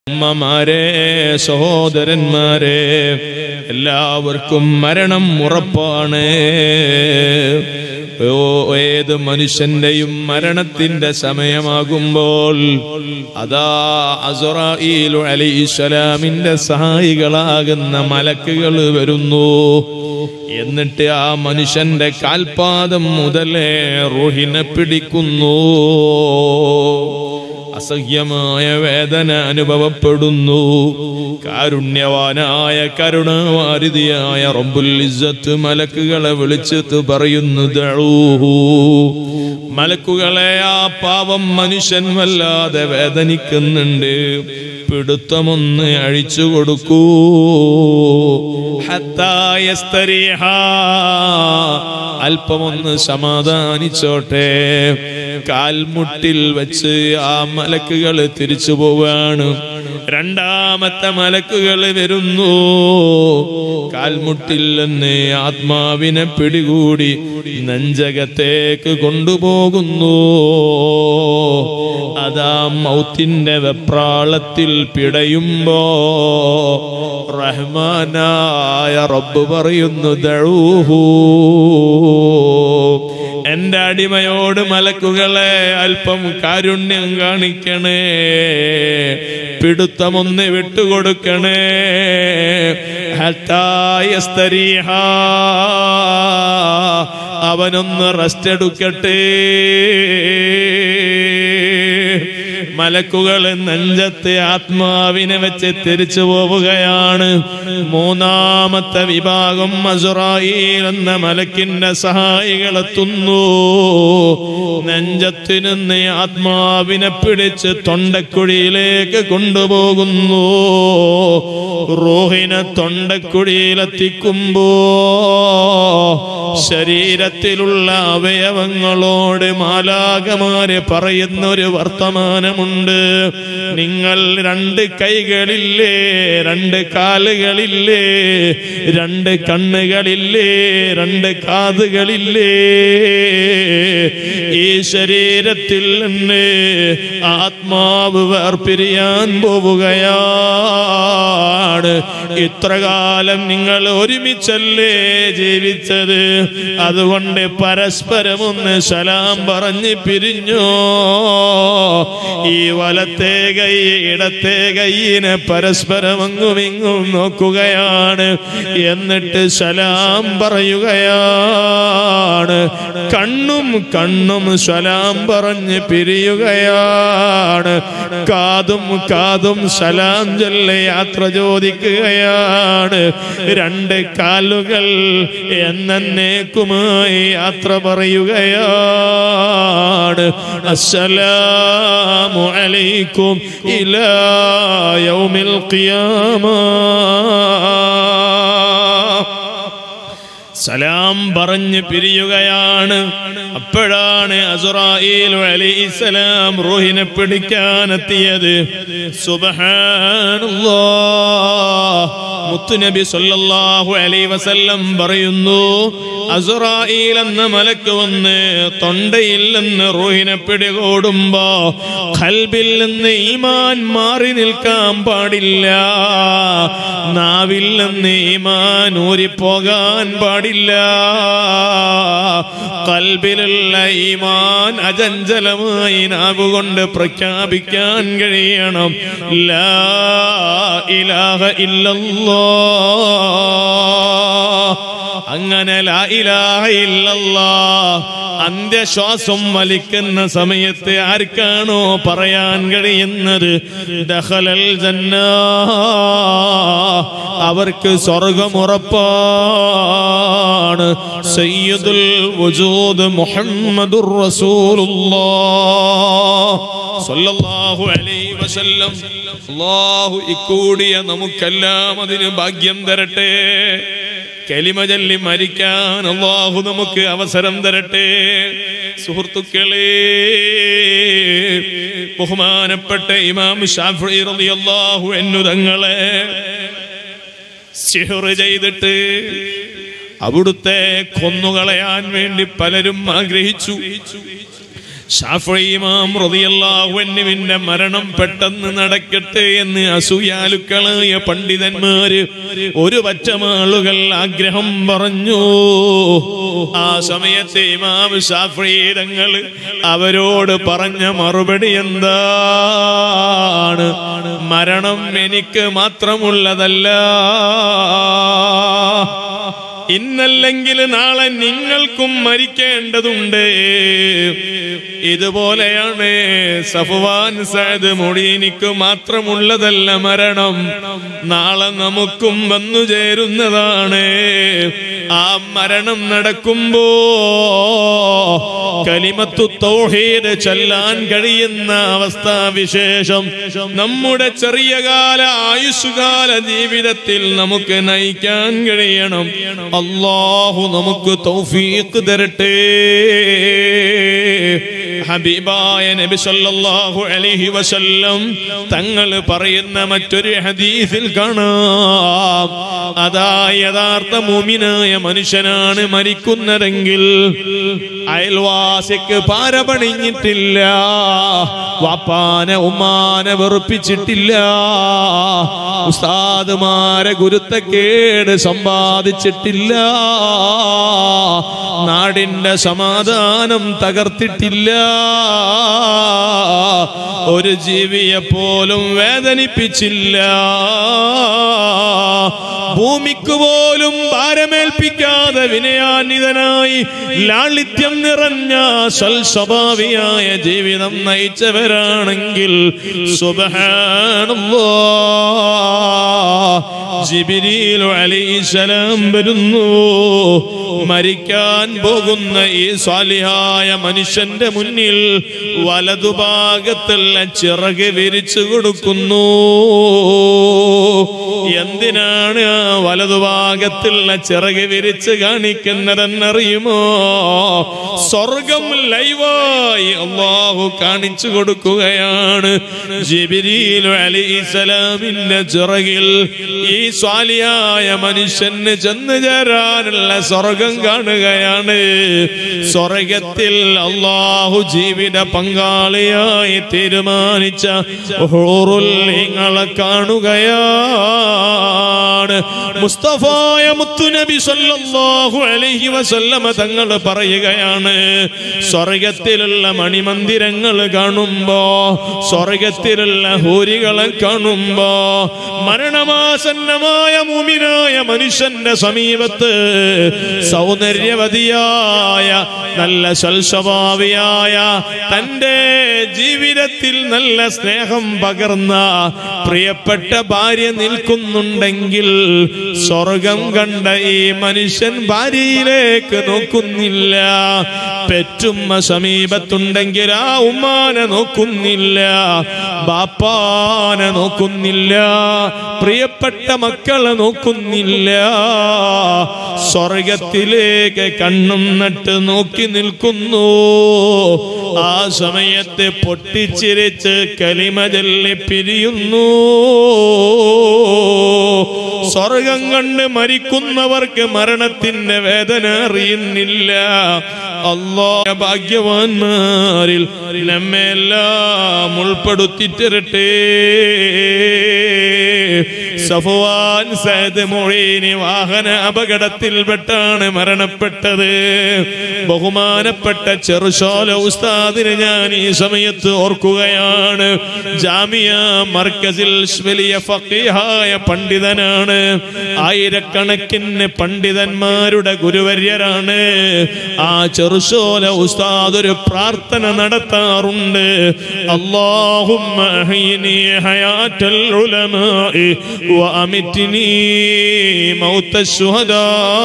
ഉമ്മമാരെ, സഹോദരന്മാരെ, എല്ലാവർക്കും മരണം ഉറപ്പാണ്. ഏത് മനുഷ്യന്റെയും മരണത്തിന്റെ സമയമാകുമ്പോൾ അതാ അസ്റായീൽ അലൈഹിസ്സലാമിന്റെ സഹായികളാകുന്ന മലക്കുകൾ വരുന്നു. എന്നിട്ട് ആ മനുഷ്യന്റെ കാൽപാദം മുതലേ റൂഹിനെ പിടിക്കുന്നു. അസഹ്യമായ വേദന അനുഭവപ്പെടുന്നു. കാരുണ്യവാനായ കരുണാവാരിധിയായ റബ്ബുൽ ഇസ്സത്ത് മലക്കുകളെ വിളിച്ചിട്ട് പറയുന്നു, ദഊഹു. മലക്കുകളെ, ആ പാവം മനുഷ്യൻ വല്ലാതെ വേദനിക്കുന്നുണ്ട്, പിടുത്തമൊന്ന് അഴിച്ചു കൊടുക്കൂ. ഹത്താ യസ്തരീഹ, അല്പമൊന്ന് സമാധാനിച്ചോട്ടെ. കാൽമുട്ടിൽ വെച്ച് ആ മലക്കുകൾ തിരിച്ചു പോവാണ്. രണ്ടാമത്തെ മലക്കുകൾ വരുന്നു. കാൽമുട്ടിൽ നിന്ന് ആത്മാവിനെ പിടികൂടി നെഞ്ചകത്തേക്ക് കൊണ്ടുപോകുന്നു. അതാ മൗത്തിന്റെ വെപ്രാളത്തിൽ പിടയുമ്പോ റഹ്മാനായ റബ്ബ് പറയുന്നു, ദഊഹു. എന്റെ അടിമയോട് മലക്കുകളെ അല്പം കാരുണ്യം കാണിക്കണേ, പിടുത്തമൊന്ന് വിട്ടുകൊടുക്കണേ. ഹത്താ യസ്തരീഹ, അവനൊന്ന് റെസ്റ്റ് എടുക്കട്ടെ. മലക്കുകൾ നെഞ്ചത്തെ ആത്മാവിനെ വെച്ച് തിരിച്ചു പോവുകയാണ്. മൂന്നാമത്തെ വിഭാഗം അസ്റായീൽ എന്ന മലക്കിന്റെ സഹായികളെത്തുന്നു. നെഞ്ചത്ത് നിന്ന് ആത്മാവിനെ പിടിച്ച് തൊണ്ടക്കുഴിയിലേക്ക് കൊണ്ടുപോകുന്നു. റൂഹിനെ തൊണ്ടക്കുഴിയിലെത്തിക്കുമ്പോ ശരീരത്തിലുള്ള അവയവങ്ങളോട് മാലാഖമാര് പറയുന്നൊരു വർത്തമാനമുണ്ട്. നിങ്ങൾ രണ്ട് കൈകളില്ലേ, രണ്ട് കാലുകളില്ലേ, രണ്ട് കണ്ണുകളില്ലേ, രണ്ട് കാതുകളില്ലേ, ഈ ശരീരത്തിൽ നിന്ന് ആത്മാവ് വേർപിരിയാൻ പോവുകയാണ്. ഇത്രകാലം നിങ്ങൾ ഒരുമിച്ചല്ലേ ജീവിച്ചത്, അതുകൊണ്ട് പരസ്പരമൊന്ന് സലാം പറഞ്ഞ് പിരിഞ്ഞോ. ഈ വലത്തെ കൈ ഇടത്തെ കൈയിനെ പരസ്പരം അങ്ങുമിങ്ങും നോക്കുകയാണ്. എന്നിട്ട് സലാം പറയുകയാണ്. കണ്ണും കണ്ണും സലാം പറഞ്ഞ് പിരിയുകയാണ്. കാതും കാതും സലാം ചൊല്ലി യാത്ര ചോദിക്കുകയാണ്. രണ്ട് കാലുകൾ എന്നേക്കുമായി യാത്ര പറയുകയാണ്. അസ്സലാമു അലൈക്കും ഇലാ യൗമിൽ ഖിയാമ. സലാം പറഞ്ഞ് പിരിയുകയാണ്. അപ്പോഴാണ് അസ്റായീൽ അലൈഹിസ്സലാം റൂഹിനെ പിടിക്കാനെത്തിയത്. സുബ്ഹാനല്ലാഹ്, മുത്തുനബി സല്ലല്ലാഹു അലൈഹി വസല്ലം പറയുന്നു, അസ്റായീൽ എന്ന മലക്ക് വന്ന് തൊണ്ടയിൽ നിന്ന് റൂഹിനെ പിടികൂടുമ്പോ ഖൽബിൽ നിന്ന് ഈമാൻ മാറി നിൽക്കാൻ പാടില്ല, നാവിൽ നിന്ന് ഈമാൻ ഊരിപ്പോകാൻ പാടില്ല. ഖൽബിലുള്ള ഈമാൻ അചഞ്ചലമായി നാവുകൊണ്ട് പ്രഖ്യാപിക്കാൻ കഴിയണം. ലാ ഇലാഹ ഇല്ലല്ലാഹ്. അങ്ങനെ ലാ ഇലാഹ ഇല്ലല്ലാഹ് അന്ത്യശ്വാസം വലിക്കുന്ന സമയത്ത് ആർക്കാണോ പറയാൻ കഴിയുന്നത്, ദഖലൽ ജന്ന, അവർക്ക് സ്വർഗ്ഗം ഉറപ്പാണ്. സയ്യിദുൽ വജൂദ് മുഹമ്മദുർ റസൂലുള്ളാഹ് സ്വല്ലല്ലാഹു അലൈഹി വസല്ലം. അല്ലാഹു ഇക്കൂടിയ നമുക്കെല്ലാം അതിന് ഭാഗ്യം തരട്ടെ. കലിമ ചൊല്ലി മരിക്കാൻ അല്ലാഹു നമുക്ക് അവസരം തരട്ടെ. സുഹൃത്തുക്കളെ, ബഹുമാനപ്പെട്ട ഇമാം ശാഫിഈ റളിയല്ലാഹു അൻഹു തങ്ങളെ സിഹ്ർ ചെയ്തിട്ട് അവിടുത്തെ കൊന്നുകളയാൻ വേണ്ടി പലരും ആഗ്രഹിച്ചു. ശാഫിഈ ഇമാം റളിയല്ലാഹു അൻഹുവിന്റെ മരണം പെട്ടെന്ന് നടക്കട്ടെ എന്ന് അസൂയാലുക്കളായ പണ്ഡിതന്മാര് ഒരു പറ്റം ആളുകൾ ആഗ്രഹം പറഞ്ഞു. ആ സമയത്ത് ഇമാം ശാഫിഈ തങ്ങൾ അവരോട് പറഞ്ഞ മറുപടി എന്താണ്? മരണം എനിക്ക് മാത്രമുള്ളതല്ല, ഇന്നല്ലെങ്കിൽ നാളെ നിങ്ങൾക്കും മരിക്കേണ്ടതുണ്ട്. ഇതുപോലെയാണ് സഫ്വാൻ സഅദ് മുഈനിക്ക് മാത്രമുള്ളതല്ല മരണം, നാളെ നമുക്കും വന്നു ചേരുന്നതാണ്. ആ മരണം നടക്കുമ്പോ കലിമത്തു തൗഹീദ് ചൊല്ലാൻ കഴിയുന്ന അവസ്ഥാവിശേഷം നമ്മുടെ ചെറിയ കാല ആയുസ്സുകാല ജീവിതത്തിൽ നമുക്ക് നയിക്കാൻ കഴിയണം. അല്ലാഹു നമുക്ക് തൗഫീഖ് തരട്ടെ. ഹബീബായ നബി സല്ലല്ലാഹു അലൈഹി വസല്ലം തങ്ങൾ പറയുന്ന മറ്റൊരു ഹദീസിൽ കാണാം, അതാ യഥാർത്ഥ മുഅ്മിനായ മനുഷ്യനാണ് മരിക്കുന്നതെങ്കിൽ അയൽവാസിക്ക് പാര പണിഞ്ഞിട്ടില്ല, വാപ്പാനെ ഉമ്മാനെ വെറുപ്പിച്ചിട്ടില്ല, ഉസ്താദുമാരെ ഗുരുത്തക്കേട് സമ്പാദിച്ചിട്ടില്ല, നാടിന്റെ സമാധാനം തകർത്തിട്ടില്ല, ഒരു ജീവിയെ പോലും വേദനിപ്പിച്ചില്ല, ഭൂമിക്ക് പോലും ഭാരമേൽപ്പിക്കാതെ വിനയാന്വിതനായി ലാളിത്യം നിറഞ്ഞ സൽസ്വഭാവിയായ ജീവിതം നയിച്ചവരാണെങ്കിൽ സുബ്ഹാനല്ലാഹ്, ജിബ്രീൽ അലൈഹിസ്സലാം വരുന്നു. മരിക്കാൻ പോകുന്ന ഈ സ്വാലിഹായ മനുഷ്യന്റെ മുന്നിൽ വലതുഭാഗത്തുള്ള ചിറക് വിരിച്ചു കൊടുക്കുന്നു. എന്തിനാണ് ആ വലതുഭാഗത്തുള്ള ചിറക് വിരിച്ച് കാണിക്കുന്നതെന്നറിയുമോ? സ്വർഗം ലൈവായി അല്ലാഹു കാണിച്ചു കൊടുക്കുകയാണ്. ജിബ്രീൽ അലൈഹിസ്സലാമിന്റെ ചിറകിൽ ഈ സ്വാലിഹായ മനുഷ്യന് ചെന്ന് ചേരാനുള്ള സ്വർഗം കാണുകയാണ്. സ്വർഗത്തിൽ അല്ലാഹു ജീവിത പങ്കാളിയായി തീരുമാനിച്ച ഹൂറുൽ ഈങ്ങളെ കാണുകയാണ്. മുസ്തഫായ മുത്തുനബി സല്ലല്ലാഹു അലൈഹി വസല്ലമ തങ്ങൾ പറയുകയാണ്, സ്വർഗത്തിലുള്ള മണിമന്ദിരങ്ങൾ കാണുമ്പോ, സ്വർഗത്തിലുള്ള ഹൂരികളെ കാണുമ്പോ, മരണമാസന്നമായ മുഅ്മിനായ മനുഷ്യന്റെ സമീപത്ത് സൗന്ദര്യവതിയായ നല്ല സൽസ്വഭാവിയായ തന്റെ ജീവിതത്തിൽ നല്ല സ്നേഹം പകർന്ന പ്രിയപ്പെട്ട ഭാര്യ നിൽക്കുന്നുണ്ടെങ്കിൽ സ്വർഗം കണ്ട ഈ മനുഷ്യൻ ഭാര്യയിലേക്ക് നോക്കുന്നില്ല. പെറ്റുമ്മ സമീപത്തുണ്ടെങ്കിൽ ആ ഉമ്മാനെ നോക്കുന്നില്ല, ബാപ്പാനെ നോക്കുന്നില്ല, പ്രിയപ്പെട്ട മക്കളെ നോക്കുന്നില്ല. സ്വർഗത്തിലേക്ക് കണ്ണും നട്ട് നോക്കി നിൽക്കുന്നു. ആ സമയത്ത് പൊട്ടിച്ചിരിച്ച് കലിമ ചൊല്ലി പിരിയുന്നു. സ്വർഗം കണ്ട് മരിക്കുന്നവർക്ക് മരണത്തിന്റെ വേദന അറിയുന്നില്ല. അല്ലാഹു ഭാഗ്യവാന്മാരിൽ നമ്മെല്ലാം ഉൾപ്പെടുത്തിത്തരട്ടെ. സഫ്വാൻ സഅദ് മുഈനി വാഹന അപകടത്തിൽപ്പെട്ടാണ് മരണപ്പെട്ടത്. ബഹുമാനപ്പെട്ട ചെറുശോല ഉസ്താദിനെ ഞാൻ ഈ സമയത്ത് ഓർക്കുകയാണ്. ജാമിയ മർക്കസിൽ വലിയ ഫഖീഹായ പണ്ഡിതനാണ്. ആയിരക്കണക്കിന് പണ്ഡിതന്മാരുടെ ഗുരുവര്യരാണ്. ആ ചെറുശോല ഉസ്താദ് ഒരു പ്രാർത്ഥന നടത്താറുണ്ട്. അല്ലാഹുമ്മ അഹ്യിനി ഹയാത്തൽ ഉലമാഇ വഅമിത്നി മൗതശ് ശുഹദാ.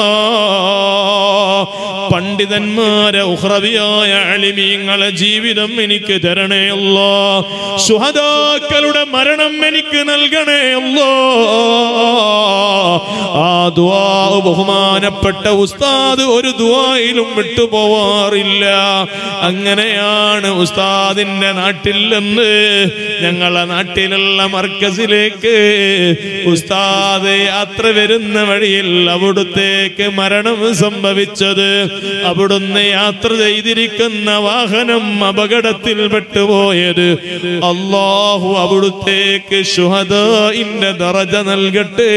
പണ്ഡിതന്മാരെ ഉഖ്റവിയായ അലിമീങ്ങളെ ജീവിതം എനിക്ക് തരണേ അല്ലാഹ്. ശുഹദാക്കളുടെ മരണം എനിക്ക് നൽകണേ അല്ലാഹ്. ആ ദുആ ബഹുമാനപ്പെട്ട ഉസ്താദ് ഒരു ദുആയിലും വിട്ടുപോവാറില്ല. അങ്ങനെയാണ് ഉസ്താദിന്റെ നാട്ടിൽ നിന്ന് ഞങ്ങളെ നാട്ടിലുള്ള മർക്കസിലേക്ക് ഉസ്താദ് യാത്ര വരുന്ന വഴിയിൽ അവിടുത്തേക്ക് മരണം സംഭവിച്ചത്. അവിടുന്ന് യാത്ര ചെയ്തിരിക്കുന്ന വാഹനം അപകടത്തിൽ പെട്ടുപോയത്. അല്ലാഹു അവിടുത്തേക്ക് ശുഹദാഇന്റെ ദറജ നൽകട്ടെ.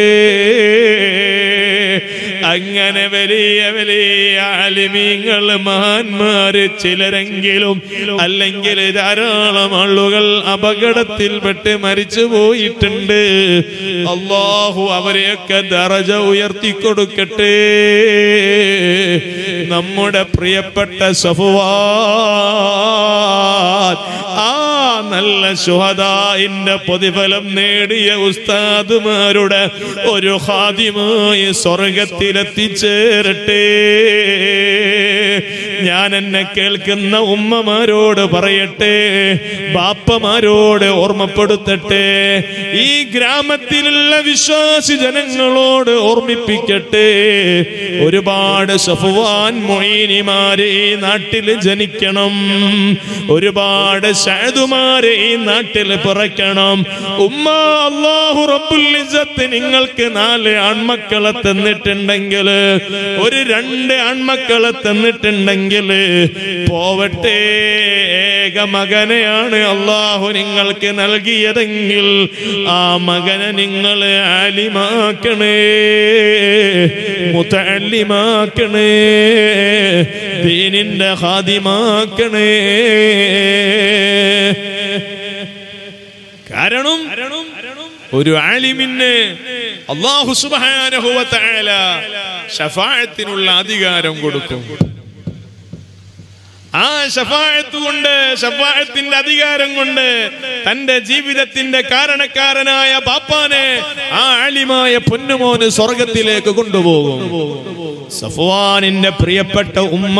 അങ്ങനെ വലിയ വലിയ ആലിമീങ്ങൾ, മഹാന്മാര് ചിലരെങ്കിലും അല്ലെങ്കിൽ ധാരാളം ആളുകൾ അപകടത്തിൽപ്പെട്ട് മരിച്ചു പോയിട്ടുണ്ട്. അല്ലാഹു അവരെയൊക്കെ ദറജ ഉയർത്തിക്കൊടുക്കട്ടെ. നമ്മുടെ പ്രിയപ്പെട്ട സഫ്വാൻ, ആ നല്ല ശുഹദാഇന്റെ പ്രതിഫലം നേടിയ ഉസ്താദുമാരുടെ ഒരു ഖാദിമായി സ്വർഗത്തിലെത്തിച്ചേരട്ടെ. ഞാൻ എന്നെ കേൾക്കുന്ന ഉമ്മമാരോട് പറയട്ടെ, ബാപ്പമാരോട് ഓർമ്മപ്പെടുത്തട്ടെ, ഈ ഗ്രാമത്തിലുള്ള വിശ്വാസി ജനങ്ങളോട് ഓർമ്മിപ്പിക്കട്ടെ. ഒരുപാട് സഫ്വാൻ മൊയ്നിമാരെ ഈ നാട്ടിൽ ജനിക്കണം, ഒരുപാട് സഅദുമാരെ ഈ നാട്ടിൽ പിറക്കണം. ഉമ്മ, അല്ലാഹു റബ്ബുൽ ഇസ്സത്ത് നിങ്ങൾക്ക് 4 ആൺമക്കളെ തന്നിട്ടുണ്ടെങ്കിൽ, ഒരു 2 ആൺമക്കളെ തന്നിട്ടുണ്ടെങ്കിൽ പോവട്ടെ, ഏക മകനെയാണ് അല്ലാഹു നിങ്ങൾക്ക് നൽകിയതെങ്കിൽ ആ മകനെ നിങ്ങൾ ആലിമാക്കണേ, മുതഅല്ലിമാക്കണേ, ദീനിന്റെ ഖാദിമാക്കണേ. കാരണം ഒരു ആലിമിന് അല്ലാഹു സുബ്ഹാനഹു വ തആല ശഫാഅത്തിനുള്ള അധികാരം കൊടുക്കും. ആ ശഫാഅത്ത് കൊണ്ട്, ശഫാഅത്തിന്റെ അധികാരം കൊണ്ട് തന്റെ ജീവിതത്തിന്റെ കാരണക്കാരനായ ബാപ്പാനെ ആ ആലിമായ പൊന്നുമോന് സ്വർഗത്തിലേക്ക് കൊണ്ടുപോകും. സഫ്വാനിന്റെ പ്രിയപ്പെട്ട ഉമ്മ,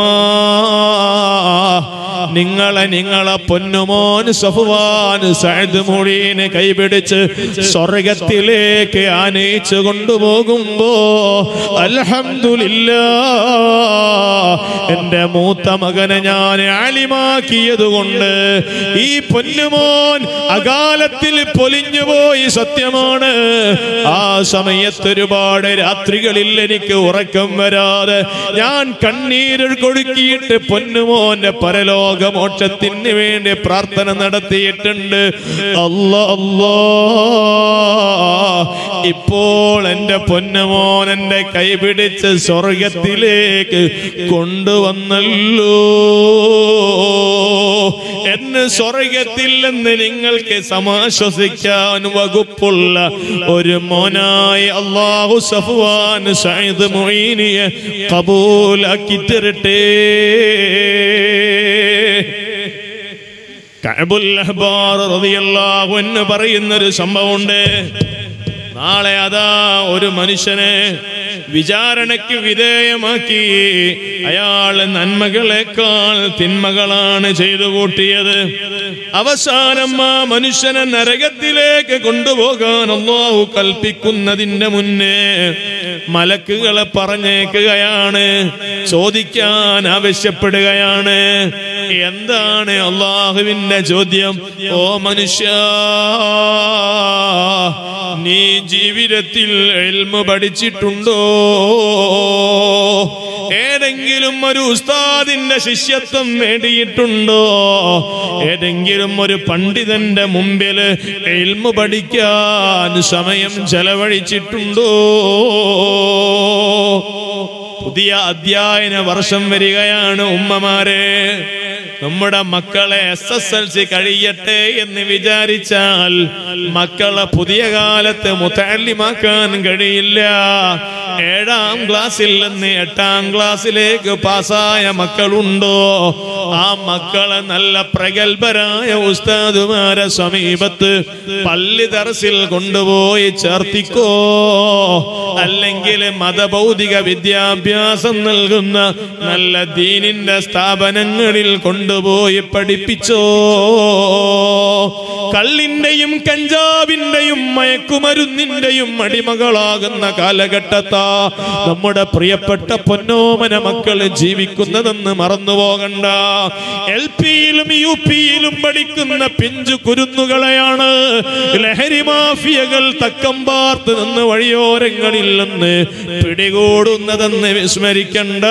നിങ്ങളെ പൊന്നുമോൻ സഫ്വാൻ സഅദ് മുഈനെ കൈപിടിച്ച് സ്വർഗത്തിലേക്ക് ആനയിച്ചു കൊണ്ടുപോകുമ്പോ അൽഹംദുലില്ലാഹ്, എന്റെ മൂത്ത മകനെ ഞാൻ ആലിമാക്കിയത് കൊണ്ട് ഈ പൊന്നുമോൻ അകാലത്തിൽ പൊലിഞ്ഞുപോയി, സത്യമാണ്. ആ സമയത്ത് ഒരുപാട് രാത്രികളിൽ എനിക്ക് ഉറക്കം വരാതെ ഞാൻ കണ്ണീര് കൊഴുക്കിയിട്ട് പൊന്നുമോന്റെ പരലോകമോക്ഷത്തിന് വേണ്ടി പ്രാർത്ഥന നടത്തിയിട്ടുണ്ട്. അല്ലാ അല്ലാ, ഇപ്പോൾ എന്റെ പൊന്നുമോൻ എന്റെ കൈപിടിച്ച് സ്വർഗത്തിലേക്ക് കൊണ്ടുവന്നല്ലോ. എന്ന് സ്വർഗത്തിൽ നിന്ന് നിങ്ങൾക്ക് സമാശ്വസിക്കാൻ വകുപ്പുള്ള ഒരു മോനായി അല്ലാഹു സഫ്വാൻ സഅദ് മുഈനിയെ ഖബൂലാക്കി തരട്ടെ. കഅബുൽ അഹ്ബാർ റളിയല്ലാഹു അൻഹു പറയുന്നൊരു സംഭവമുണ്ട്. നാളെ അതാ ഒരു മനുഷ്യനെ വിചാരണയ്ക്ക് വിധേയമാക്കി. അയാൾ നന്മകളെക്കാൾ തിന്മകളാണ് ചെയ്തു കൂട്ടിയത്. അവസാനം ആ മനുഷ്യനെ നരകത്തിലേക്ക് കൊണ്ടുപോകാൻ അല്ലാഹു കൽപ്പിക്കുന്നതിന്റെ മുന്നേ മലക്കുകളെ പറഞ്ഞേക്കുകയാണ്, ചോദിക്കാൻ ആവശ്യപ്പെടുകയാണ്. എന്താണ് അല്ലാഹുവിന്റെ ചോദ്യം? ഓ മനുഷ്യ, നീ ജീവിതത്തിൽ ഇൽമു പഠിച്ചിട്ടുണ്ടോ? ഏതെങ്കിലും ഒരു ഉസ്താദിന്റെ ശിഷ്യത്വം നേടിയിട്ടുണ്ടോ? ഏതെങ്കിലും ഒരു പണ്ഡിതന്റെ മുമ്പിൽ ഇൽമു പഠിക്കാൻ സമയം ചെലവഴിച്ചിട്ടുണ്ടോ? പുതിയ അധ്യയന വർഷം വരികയാണ് ഉമ്മമാരെ. നമ്മുടെ മക്കളെ SSLC കഴിയട്ടെ എന്ന് വിചാരിച്ചാൽ മക്കളെ പുതിയ കാലത്ത് മുതഅല്ലിമാക്കാൻ കഴിയില്ല. 7ാം ക്ലാസ്സിൽ നിന്ന് 8ാം ക്ലാസ്സിലേക്ക് പാസ്സായ മക്കളുണ്ടോ? ആ മക്കളെ നല്ല പ്രഗത്ഭരായ ഉസ്താദുമാരെ സമീപത്ത് പള്ളി ദർസിൽ കൊണ്ടുപോയി ചേർത്തിക്കോ, അല്ലെങ്കിൽ മതഭൗതിക വിദ്യാഭ്യാസം നൽകുന്ന നല്ല ദീനിന്റെ സ്ഥാപനങ്ങളിൽ കൊണ്ടുപോയി പഠിപ്പിച്ചോ. കള്ളിന്റെയും കഞ്ചാവിന്റെയും മയക്കുമരുന്നിന്റെയും അടിമകളാകുന്ന കാലഘട്ടത്താ നമ്മുടെ പ്രിയപ്പെട്ട പൊന്നോമന മക്കൾ ജീവിക്കുന്നതെന്ന് മറന്നുപോകണ്ട. LP-യിലും UP-യിലും പഠിക്കുന്ന പിഞ്ചു കുരുന്നുകളെയാണ് ലഹരി മാഫിയകൾ തക്കം പാർത്ത് നിന്ന് വഴിയോരങ്ങളിൽ നിന്ന് പിടികൂടുന്നതെന്ന് വിസ്മരിക്കണ്ട.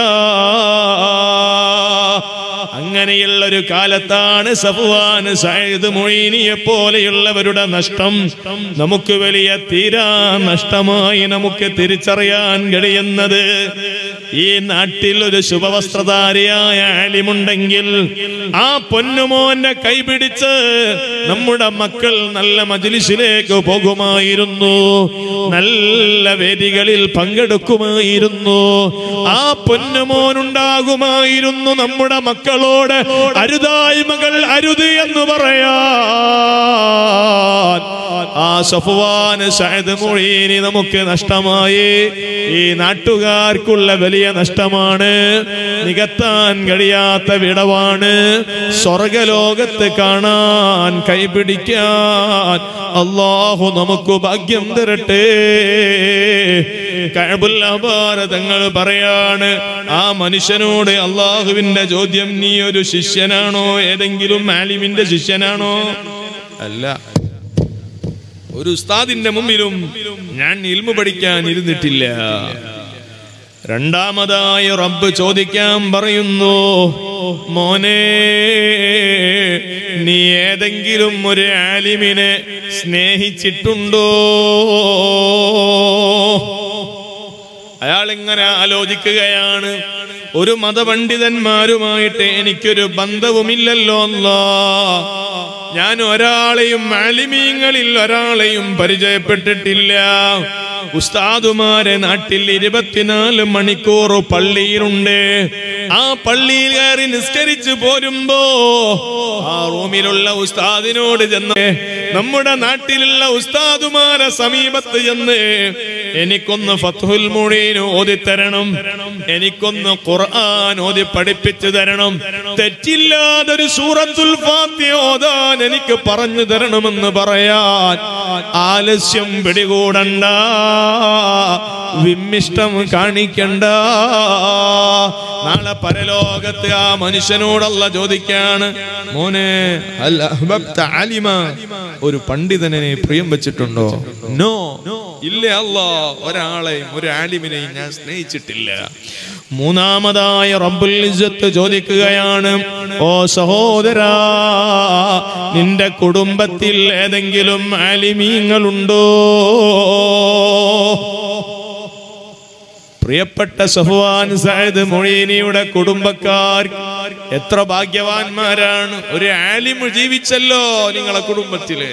അങ്ങനെയുള്ളൊരു കാലത്താണ് സഫ്വാൻ സഈദ് മുഈനിയെ പോലെയുള്ളവരുടെ നഷ്ടം നമുക്ക് വലിയ തീരാ നഷ്ടമായി നമുക്ക് തിരിച്ചറിയാൻ കഴിയുന്നത്. ഈ നാട്ടിൽ ഒരു ശുഭവസ്ത്രധാരിയായ ആലിമുണ്ടെങ്കിൽ ആ പൊന്നുമോന്റെ കൈപിടിച്ച് നമ്മുടെ മക്കൾ നല്ല മജ്ലിസിലേക്ക് പോകുമായിരുന്നു, നല്ല വേദികളിൽ പങ്കെടുക്കുമായിരുന്നു. ആ പൊന്നുമോനുണ്ടാകുമായിരുന്നു നമ്മുടെ മക്കളോട് അരുതായ്മകൾ അരുത് എന്ന് പറയാൻ. ആ സഫ്വാൻ സഈദ് മുഈനി നമുക്ക് നഷ്ടമായി. ഈ നാട്ടുകാർക്കുള്ള വലിയ നഷ്ടമാണ്, നികത്താൻ കഴിയാത്ത വിടവാണ്. സ്വർഗലോകത്ത് കാണാൻ കൈപിടിക്കാൻ അല്ലാഹു നമുക്ക് ഭാഗ്യം തരട്ടെ. കഅബുൽ അഹ്ബാർ തങ്ങൾ പറയാണ്, ആ മനുഷ്യനോട് അള്ളാഹുവിന്റെ ചോദ്യം, നീ ഒരു ശിഷ്യനാണോ, ഏതെങ്കിലും ആലിമിന്റെ ശിഷ്യനാണോ? അല്ല, ഒരു ഉസ്താദിന്റെ മുമ്പിലും ഞാൻ ഇൽമു പഠിക്കാൻ ഇരുന്നിട്ടില്ല. രണ്ടാമതായി റബ്ബ് ചോദിക്കാൻ പറയുന്നു, മോനെ, നീ ഏതെങ്കിലും ഒരു ആലിമിനെ സ്നേഹിച്ചിട്ടുണ്ടോ? അയാൾ ഇങ്ങനെ ആലോചിക്കുകയാണ്, ഒരു മതപണ്ഡിതന്മാരുമായിട്ട് എനിക്കൊരു ബന്ധവുമില്ലല്ലോ അല്ലാഹ്. ഞാൻ ഒരാളെയും ആലിമീങ്ങളിൽ ഒരാളെയും പരിചയപ്പെട്ടിട്ടില്ല. ഉസ്താദുമാരെ നാട്ടിൽ 24 മണിക്കൂർ പള്ളിയിലുണ്ട്. ആ പള്ളിയിൽ കയറി നിസ്കരിച്ച് പോരുമ്പോ ആ റൂമിലുള്ള ഉസ്താദിനോട് ചെന്ന്, നമ്മുടെ നാട്ടിലുള്ള ഉസ്താദുമാരെ സമീപത്ത് ചെന്ന്, എനിക്കൊന്ന് ഫത്ഹുൽ മുഈൻ ഓതിത്തരണം, എനിക്കൊന്ന് ഖുർആൻ ഓതി പഠിപ്പിച്ചു തരണം, തെറ്റില്ലാതൊരു സൂറത്തുൽ ഫാത്തിഹ ഓതാൻ എനിക്ക് പറഞ്ഞു തരണമെന്ന് പറയാൻ ആലസ്യം പിടികൂടണ്ട, വിമ്മിഷ്ടം കാണിക്കണ്ട. നാളെ പരലോകത്ത് ആ മനുഷ്യനോട് അല്ലാഹ് ചോദിക്കാണ്, മോനെ, ഹൽ അഹ്ബബ്ത ആലിമ, ഒരു പണ്ഡിതനെ പ്രിയം വെച്ചിട്ടുണ്ടോ? നോ, ഇല്ല അല്ലാഹ്, ഒരാളെയും ഒരു ആലിമിനെയും ഞാൻ സ്നേഹിച്ചിട്ടില്ല. മൂന്നാമതായി റബ്ബുൽ ഇസ്സത്ത് ചോദിക്കുകയാണ്, ഓ സഹോദരാ, നിന്റെ കുടുംബത്തിൽ ഏതെങ്കിലും ആലിമീങ്ങളുണ്ടോ? പ്രിയപ്പെട്ട സഫ്വാൻ സഈദ് മുഈനിയുടെ കുടുംബക്കാർ എത്ര ഭാഗ്യവാന്മാരാണ്. ഒരു ആലിം ജീവിച്ചല്ലോ നിങ്ങളെ കുടുംബത്തില്.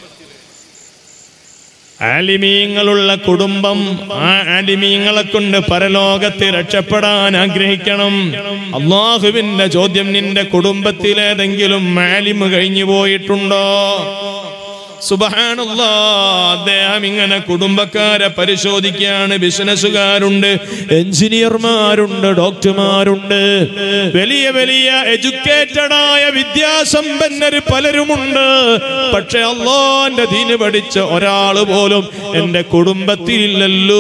ആലിമീങ്ങളുള്ള കുടുംബം, ആ ആലിമീങ്ങളെ കൊണ്ട് പരലോകത്ത് രക്ഷപ്പെടാൻ ആഗ്രഹിക്കണം. അല്ലാഹുവിന്റെ ചോദ്യം, നിന്റെ കുടുംബത്തിലേതെങ്കിലും ആലിം കഴിഞ്ഞു പോയിട്ടുണ്ടോ? സുബ്ഹാനല്ലാഹ്. അദ്ദേഹം ഇങ്ങനെ കുടുംബക്കാരെ പരിശോധിക്കുകയാണ്. ബിസിനസ്സുകാരുണ്ട്, എഞ്ചിനീയർമാരുണ്ട്, ഡോക്ടർമാരുണ്ട്, വലിയ വലിയ എഡ്യൂക്കേറ്റഡായ വിദ്യാസമ്പന്നര് പലരുമുണ്ട്. പക്ഷെ അല്ലാഹുവിന്റെ ദീന് പഠിച്ച ഒരാൾ പോലും എന്റെ കുടുംബത്തിലില്ലല്ലോ.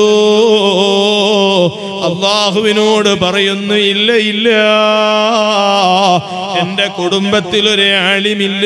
അല്ലാഹുവിനോട് പറയുന്നു, ഇല്ല ഇല്ല, എന്റെ കുടുംബത്തിൽ ഒരു ആലിമില്ല.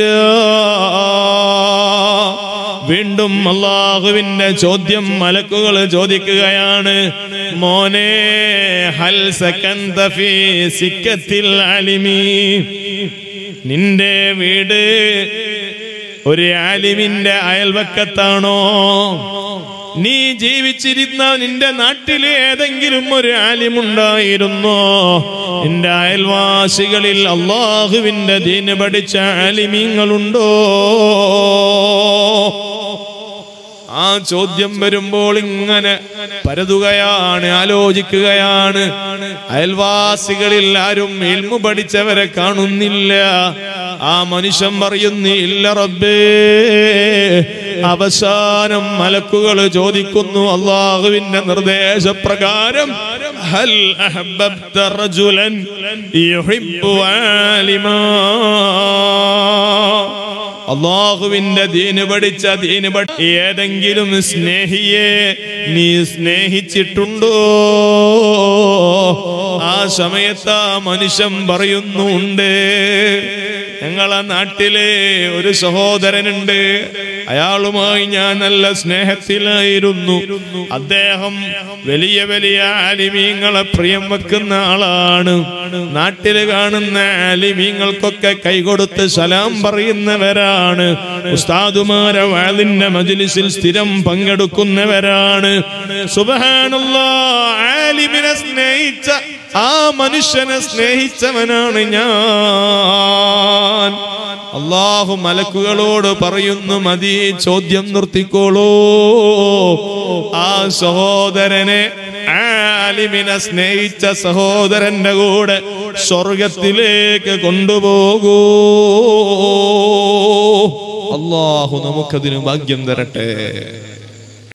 വീണ്ടും അല്ലാഹുവിന്റെ ചോദ്യം മലക്കുകൾ ചോദിക്കുകയാണ്, മോനെ, ഹൽ സകന്ത ഫീ സിക്കത്തിൽ ആലിമി, നിന്റെ വീട് ഒരു ആലിമിന്റെ അയൽവക്കത്താണോ? നീ ജീവിച്ചിരുന്ന നിന്റെ നാട്ടിൽ ഏതെങ്കിലും ഒരു ആലിമുണ്ടായിരുന്നോ? നിന്റെ അയൽവാസികളിൽ അല്ലാഹുവിന്റെ ദീന് പഠിച്ച ആലിമീങ്ങളുണ്ടോ? ആ ചോദ്യം വരുമ്പോൾ ഇങ്ങനെ പരതുകയാണ്, ആലോചിക്കുകയാണ്. അയൽവാസികളിൽ ആരും ഇൽമു പഠിച്ചവരെ കാണുന്നില്ല. ആ മനുഷ്യൻ പറയുന്നു, ഇല്ല റബ്ബേ. അവസാനം മലക്കുകൾ ചോദിക്കുന്നു അല്ലാഹുവിന്റെ നിർദ്ദേശപ്രകാരം, ഹൽ അഹബ്ബത റജുലൻ യുഹിബ്ബു ആലിമാ, അള്ളാഹുവിന്റെ ദീന് പഠിച്ച ഏതെങ്കിലും സ്നേഹിയെ നീ സ്നേഹിച്ചിട്ടുണ്ടോ? ആ സമയത്ത് ആ മനുഷ്യൻ പറയുന്നുണ്ട്, ഞങ്ങളെ നാട്ടിലെ ഒരു സഹോദരനുണ്ട്, അയാളുമായി ഞാൻ നല്ല സ്നേഹത്തിലായിരുന്നു. അദ്ദേഹം വലിയ വലിയ ആലിമീങ്ങളെ പ്രിയം വെക്കുന്ന ആളാണ്. നാട്ടില് കാണുന്ന ആലിമീങ്ങൾക്കൊക്കെ കൈകൊടുത്ത് സലാം പറയുന്നവരാണ്. ഉസ്താദുമാരെ വാളിന്റെ മജ്ലിസിൽ സ്ഥിരം പങ്കെടുക്കുന്നവരാണ്. സുബ്ഹാനല്ലാഹ്, ആലിമിനെ സ്നേഹിച്ച ആ മനുഷ്യനെ സ്നേഹിച്ചവനാണ് ഞാൻ. അല്ലാഹു മലക്കുകളോട് പറയുന്നു, മതി, ചോദ്യം നിർത്തിക്കോളൂ. ആ സഹോദരനെ, ആലിമിനെ സ്നേഹിച്ച സഹോദരന്റെ കൂടെ സ്വർഗത്തിലേക്ക് കൊണ്ടുപോകൂ. അല്ലാഹു നമുക്കതിന് ഭാഗ്യം തരട്ടെ.